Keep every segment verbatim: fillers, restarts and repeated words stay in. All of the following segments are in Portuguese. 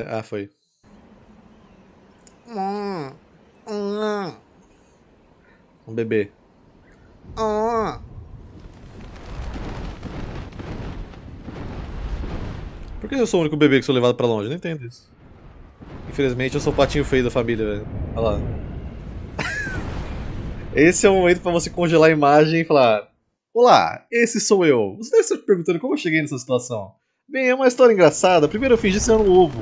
Ah, foi. Um bebê. Por que eu sou o único bebê que sou levado pra longe? Eu não entendo isso. Infelizmente eu sou o patinho feio da família, velho. Olha lá. Esse é o momento pra você congelar a imagem e falar: olá, esse sou eu. Você deve estar se perguntando como eu cheguei nessa situação. Bem, é uma história engraçada. Primeiro eu fingi ser um ovo.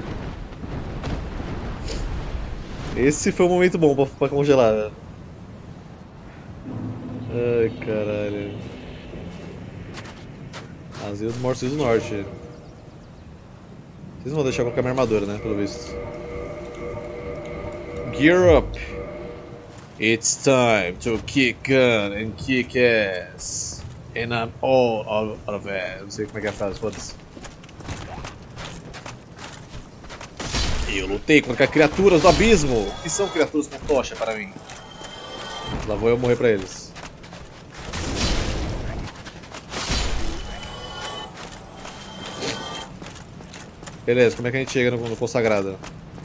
Esse foi o momento bom pra, pra congelar, velho. Ai, caralho. As Ilhas Mortos do Norte. Vocês não vão deixar colocar minha armadura, né? Pelo visto. Gear up! It's time to kick gun and kick ass. And I'm all out of ass. Não sei como é que é a frase, foda-se. Eu lutei contra criaturas do abismo, que são criaturas com tocha para mim. Lá vou eu morrer pra eles. Beleza, como é que a gente chega no, no consagrado?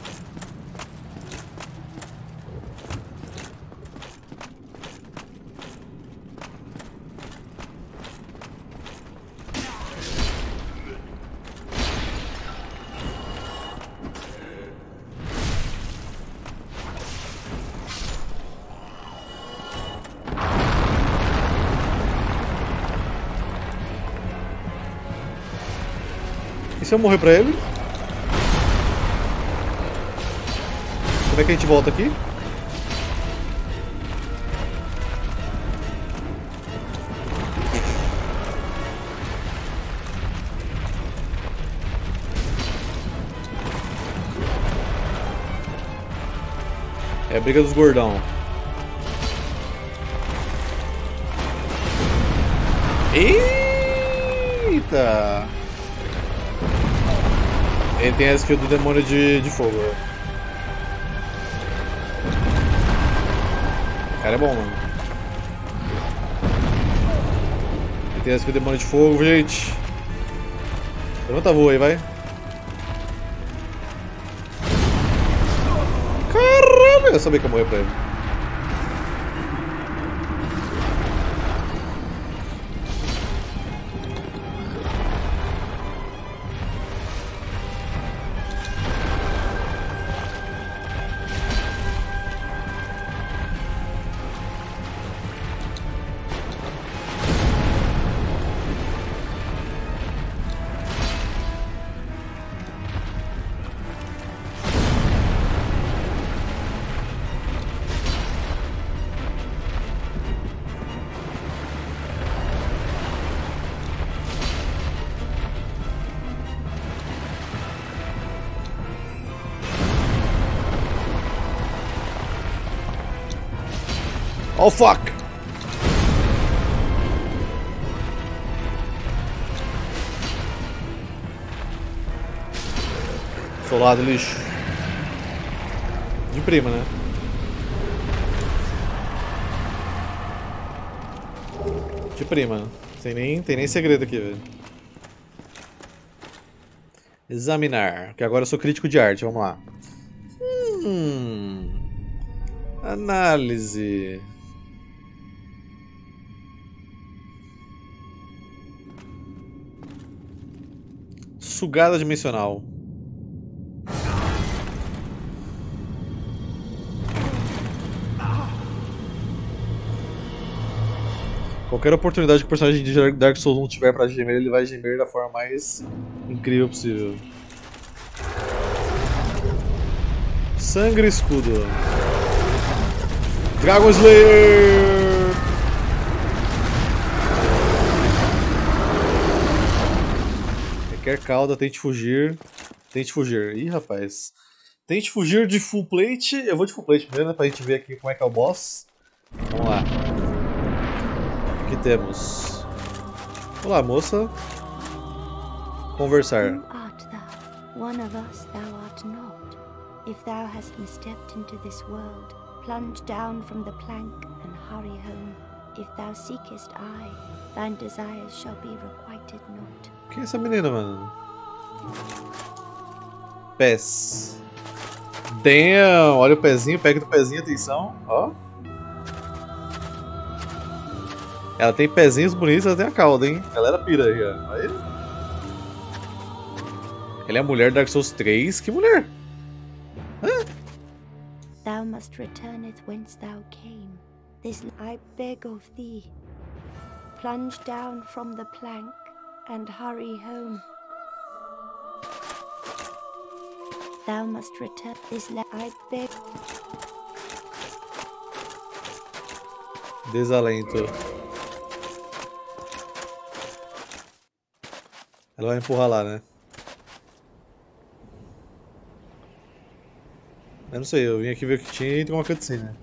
E se eu morrer pra ele? Como é que a gente volta aqui? É a briga dos gordão. Eita! Ele tem a skill do demônio de, de fogo. O cara é bom, mano. Ele tem a skill do demônio de fogo, gente. Levanta a voa aí, vai. Caramba! Eu sabia que eu morri pra ele. Oh fuck! Solado lixo. De prima, né? De prima. Tem nem, tem nem segredo aqui, velho. Examinar. Que agora eu sou crítico de arte, vamos lá. Hum. Análise. Sugada dimensional. Qualquer oportunidade que o personagem de Dark Souls um tiver pra gemer, ele vai gemer da forma mais incrível possível. Sangue e escudo. Dragon Slayer! Requer cauda, tente fugir. Tente fugir. Ih, rapaz. Tente fugir de full plate. Eu vou de full plate primeiro, né, pra gente ver aqui como é que é o boss. Vamos lá. O que temos? Olá, moça. Conversar. Who art thou? One of us thou art not. If thou hast misstepped into this world, plunge down from the plank and hurry home. If thou seekest I, thine desires shall be requited not. Quem é essa menina, mano? Pés. Damn! Olha o pezinho, pega do pezinho, atenção. Ó. Ela tem pezinhos bonitos, ela tem a cauda, hein? Galera pira aí, ó. Aí. Ela é a mulher do Dark Souls três. Que mulher? Hã? Thou must returneth whence thou came. This I beg of thee. Plunge down from the plank and hurry home. Thou must return this la I beg. Desalento. Ela vai empurrar lá, né? Eu não sei, eu vim aqui ver o que tinha e tem uma cutscene, né?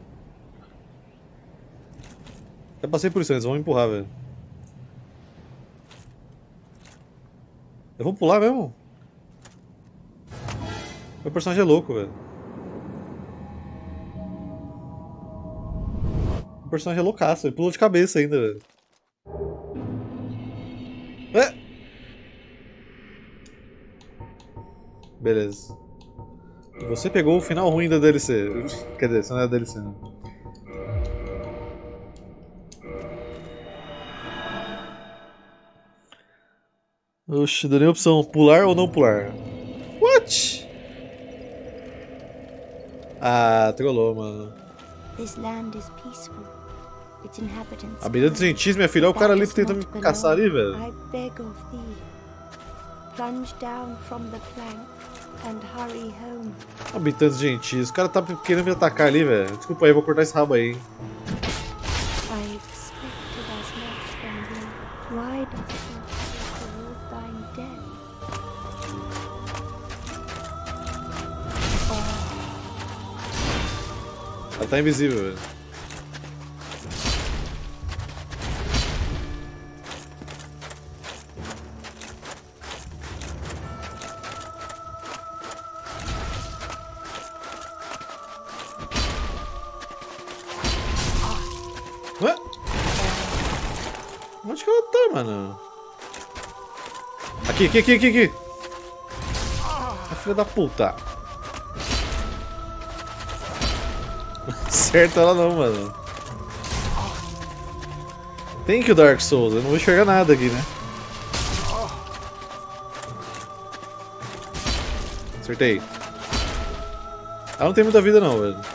Já passei por isso, eles vão me empurrar, velho. Eu vou pular mesmo? Meu personagem é louco, velho. O personagem é loucaço, ele pulou de cabeça ainda, velho. É. Beleza. Você pegou o final ruim da D L C. Quer dizer, isso não é D L C, né? Oxi, deu nem opção. Pular ou não pular? What? Ah, trollou, mano. This land is peaceful. Its inhabitants. Habilidade de cientista, minha filha. Olha o cara ali tentando me caçar ali, velho. I beg of thee. Plunge down from the plank and hurry home. Habitantes gentis. O cara tá querendo me atacar ali, velho. Desculpa aí, vou cortar esse rabo aí. I expected as much from thee. Why dost thou toward thine death? Ela tá invisível, velho. Ué? Onde que ela tá, mano? Aqui, aqui, aqui, aqui, aqui. A filha da puta. Acerta ela não, mano. Tem que o Dark Souls, eu não vou enxergar nada aqui, né? Acertei. Ela não tem muita vida não, velho.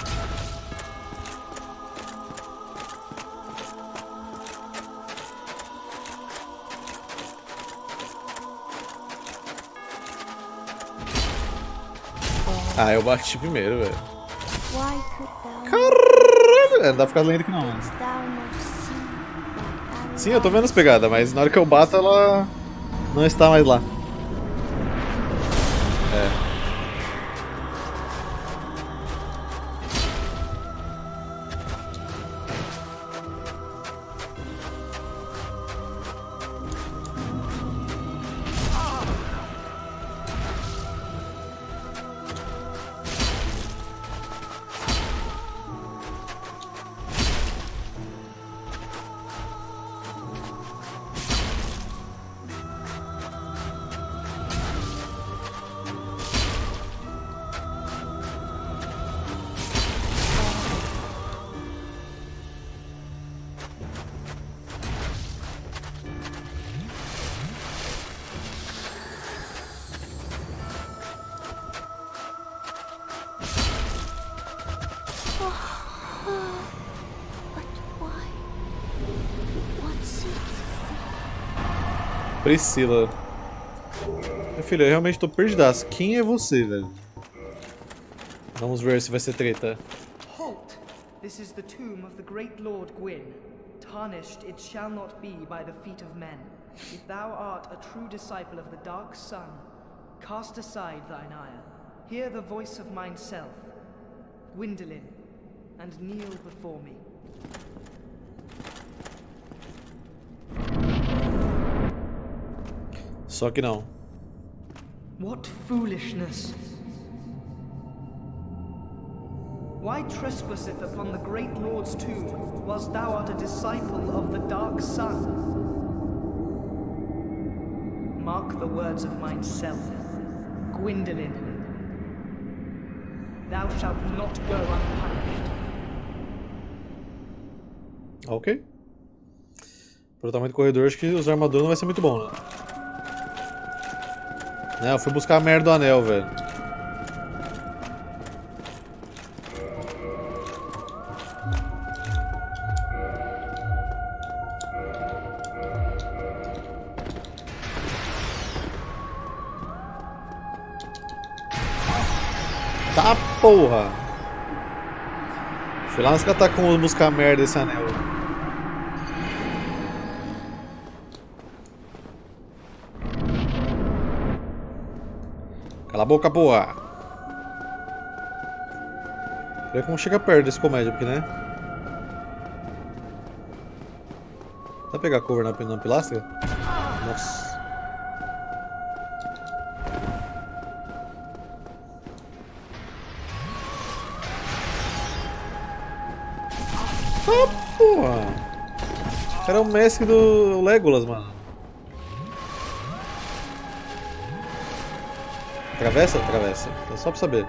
Ah, eu bati primeiro, velho. Caralho! É, não dá pra ficar lendo aqui não, mano. Sim, eu tô vendo as pegadas, mas na hora que eu bato ela não está mais lá. É. Priscila. Meu filho, eu realmente tô perdidaço. Quem é você, velho? Vamos ver se vai ser treta. Halt! This is the tomb of the great Lord Gwyn. Tarnished it shall not be by the feet of men. If thou art a true disciple of the Dark Sun, cast aside thine ire. Hear the voice of mine self, Gwyndolin, and kneel before me. Só que não. What foolishness! Why trespasseth upon the great Lord's tomb, whilst thou art a disciple of the Dark Sun? Mark the words of mine self, Gwyndolin, Thou shalt not go unpunished. Ok. Pelo tamanho do corredor, acho que usar armadura não vai ser muito bom, né? Né, eu fui buscar a merda do anel, velho. Tá, porra! Fui lá nas catacumbas buscar a merda desse anel. Cala a boca, porra! Ver como chega perto desse comédia, porque, né? Dá pra pegar cover na, na pilastra? Nossa. Ah, porra! O cara é o mestre do Legolas, mano. Atravessa? Atravessa. É só pra saber.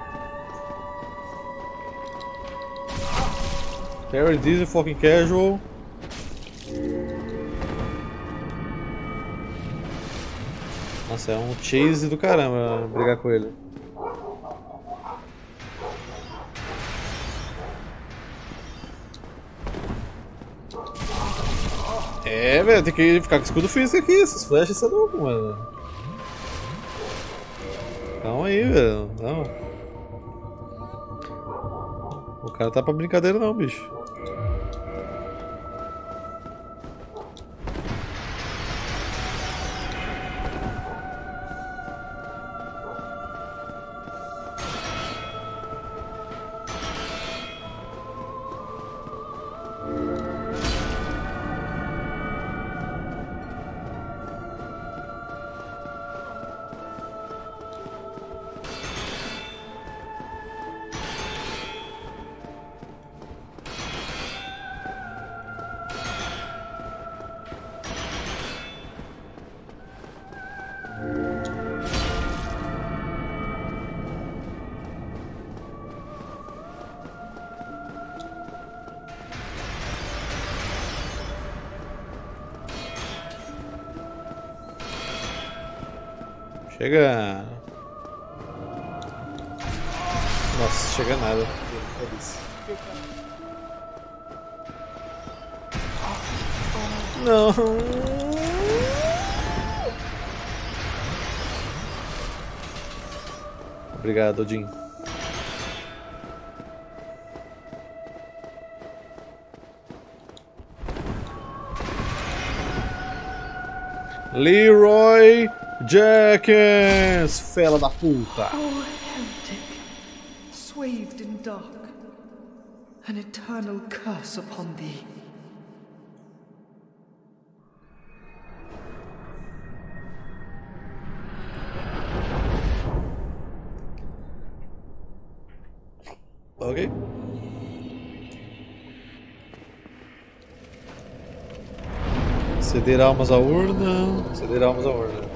Carry Diesel, fucking casual. Nossa, é um chase do caramba brigar com ele. É, velho, tem que ficar com escudo físico aqui. Essas flechas são loucas, mano. Calma aí, velho. Não. O cara tá pra brincadeira não, bicho. Chega. Nossa, chega nada. Não. Obrigado, Odin. Leroy Jenkins, fela da puta. Oh, heretic, swathed in dark, an eternal curse upon thee. Ok. Ceder almas à urna. Ceder almas à urna.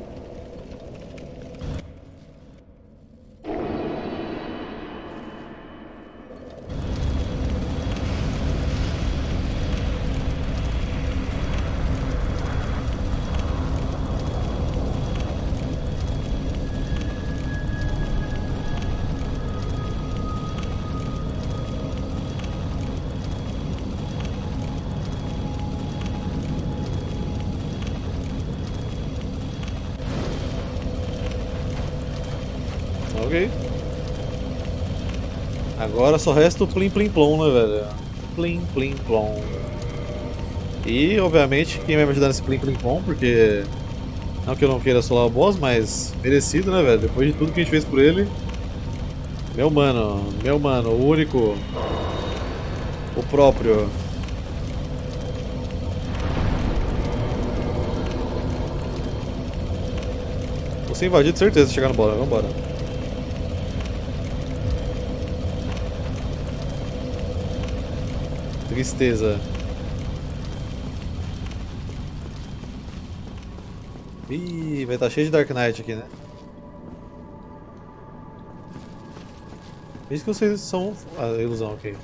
Ok. Agora só resta o plim plim plom, né, velho? Plim plim plom. E, obviamente, quem vai me ajudar nesse plim plim plom, porque... Não que eu não queira solar o boss, mas merecido, né, velho? Depois de tudo que a gente fez por ele. Meu mano, meu mano, o único. O próprio. Vou ser invadido, certeza, se chegar no bola. Vambora. Tristeza. Ih, vai estar cheio de Dark Knight aqui, né? Isso que vocês são... Ah, ilusão, ok.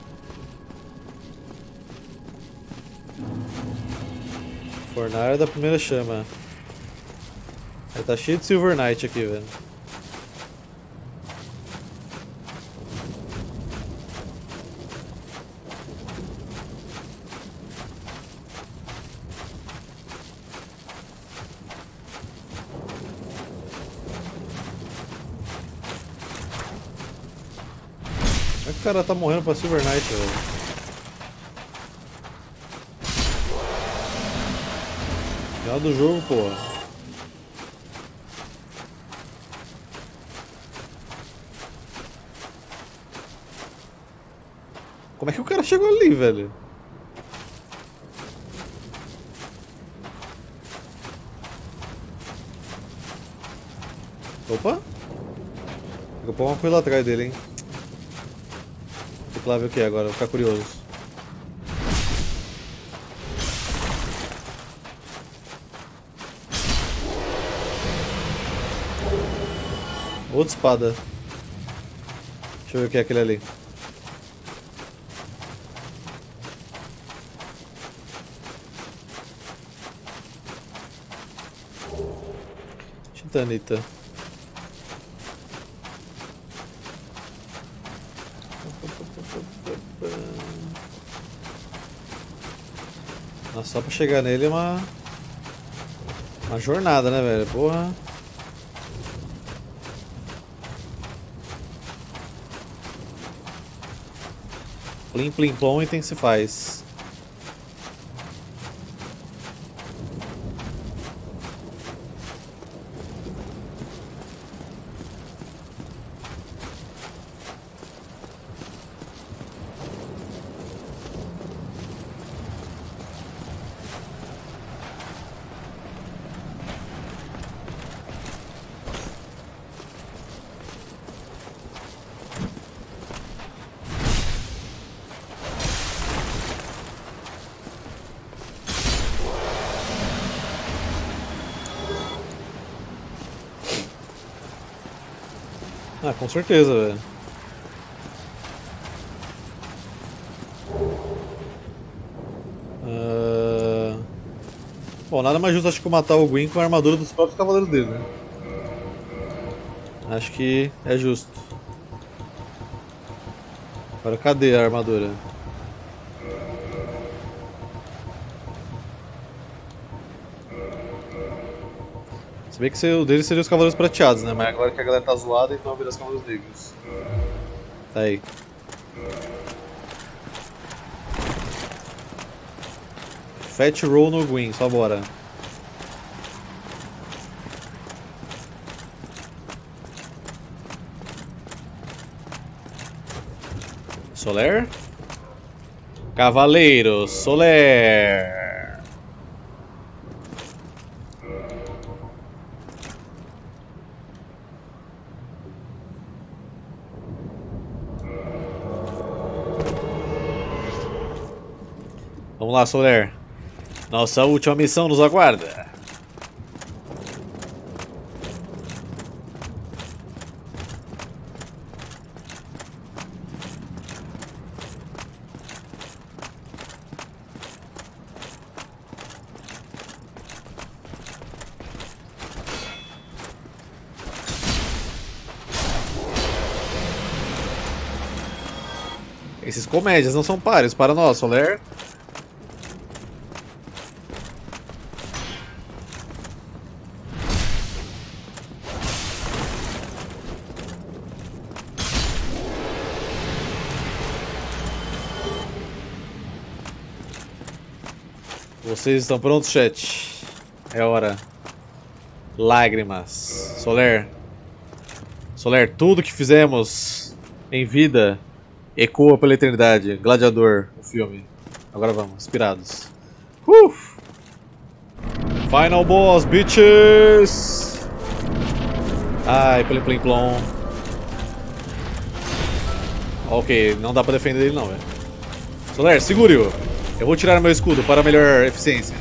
Fornalha da primeira chama. Aí tá cheio de Silver Knight aqui, velho. Como é que o cara tá morrendo pra Silver Knight, velho? Final do jogo, porra. Como é que o cara chegou ali, velho? Opa! Vou pôr uma coisa lá atrás dele, hein? Tem que lá ver o que é agora, vou ficar curioso. Outra espada. Deixa eu ver o que é aquele ali. Titanita. Nossa, só pra chegar nele é uma... Uma jornada, né, velho? Porra. Plim, plim, plom, item se faz. Ah, com certeza, velho. Uh... Bom, nada mais justo acho que matar o Gwyn com a armadura dos próprios cavaleiros dele, né? Acho que é justo. Agora cadê a armadura? Se bem que o deles seria os cavaleiros prateados, né? Mas agora que a galera tá zoada, então vira os cavaleiros negros. Tá aí. Fat Roll no Gwyn, só bora. Soler? Cavaleiro Soler. Vamos lá, Soler. Nossa última missão nos aguarda. Esses comédias não são pares para nós, Soler. Vocês estão prontos, chat? É hora. Lágrimas. Soler. Soler, tudo que fizemos em vida ecoa pela eternidade. Gladiador, o filme. Agora vamos, inspirados. Uh! Final boss, bitches! Ai, plim plim plom. Ok, não dá pra defender ele não, velho. Soler, segure-o! Eu vou tirar meu escudo para melhor eficiência.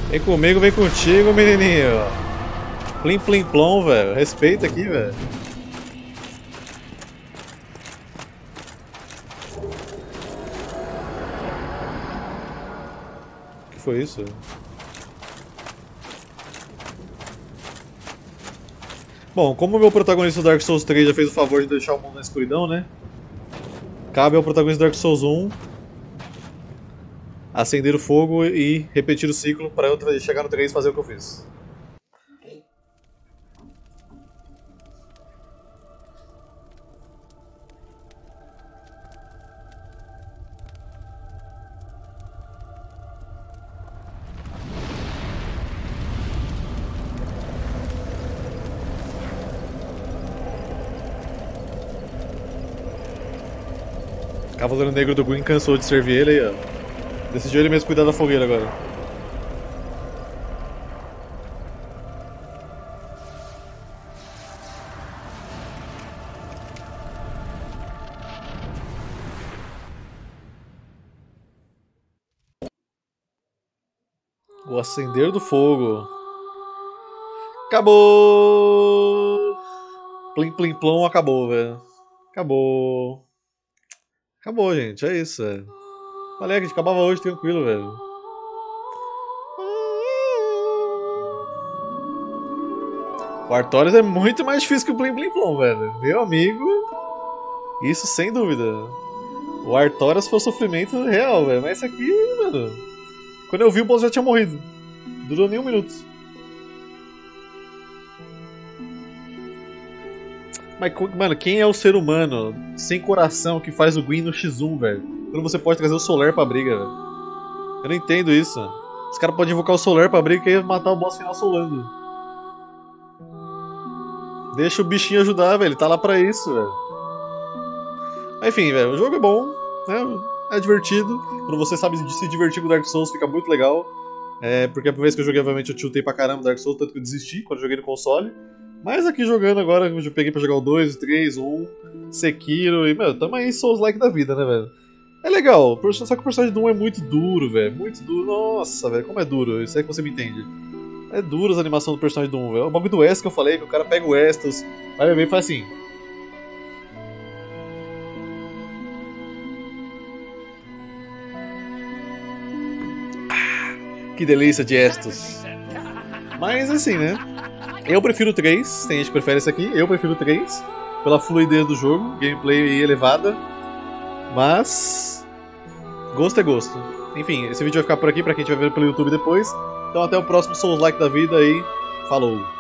Vem comigo, vem contigo, menininho. Plim, plim, plom, velho. Respeita aqui, velho. O que foi isso? Bom, como o meu protagonista do Dark Souls três já fez o favor de deixar o mundo na escuridão, né? Cabe ao protagonista do Dark Souls um acender o fogo e repetir o ciclo para eu chegar no três e fazer o que eu fiz. Cavaleiro Negro do Gwyn cansou de servir ele aí, ó. Decidiu ele mesmo cuidar da fogueira agora. O acender do fogo. Acabou! Plim plim plom, acabou, velho. Acabou. Acabou, gente. É isso, velho. Falei que a gente acabava hoje tranquilo, velho. O Artorias é muito mais difícil que o Plim Plim Plom, velho. Meu amigo. Isso sem dúvida. O Artorias foi um sofrimento real, velho. Mas esse aqui, mano. Quando eu vi, o boss já tinha morrido. Durou nem um minuto. Mas, mano, quem é o ser humano sem coração que faz o Gwyn no X um, velho? Quando você pode trazer o Solar pra briga, velho. Eu não entendo isso. Os caras podem invocar o Solar pra briga e matar o boss final solando. Deixa o bichinho ajudar, velho. Ele tá lá pra isso, velho. Enfim, velho, o jogo é bom, né? É divertido. Quando você sabe se divertir com Dark Souls, fica muito legal. É, porque a primeira vez que eu joguei, obviamente, eu tiltei pra caramba Dark Souls, tanto que eu desisti quando eu joguei no console. Mas aqui jogando agora, eu peguei pra jogar o dois, o três, o um, Sekiro e, meu, tamo aí Souls-like da vida, né, velho? É legal, só que o personagem do um é muito duro, velho, muito duro. Nossa, velho, como é duro, isso aí que você me entende. É duro as animações do personagem do um, velho. O bagulho do Estus que eu falei, que o cara pega o Estus, vai beber e faz assim. Ah, que delícia de Estus. Mas assim, né? Eu prefiro o três, tem gente que prefere esse aqui, eu prefiro o três, pela fluidez do jogo, gameplay elevada, mas gosto é gosto. Enfim, esse vídeo vai ficar por aqui pra quem estiver vendo pelo YouTube depois, então até o próximo Souls-like da vida e falou!